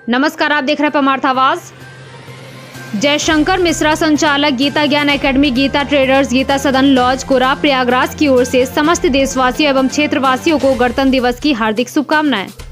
नमस्कार, आप देख रहे हैं परमार्थ आवाज। जयशंकर मिश्रा संचालक गीता ज्ञान एकेडमी, गीता ट्रेडर्स, गीता सदन लॉज, कोराप प्रयागराज की ओर से समस्त देशवासियों एवं क्षेत्रवासियों को गणतंत्र दिवस की हार्दिक शुभकामनाएं।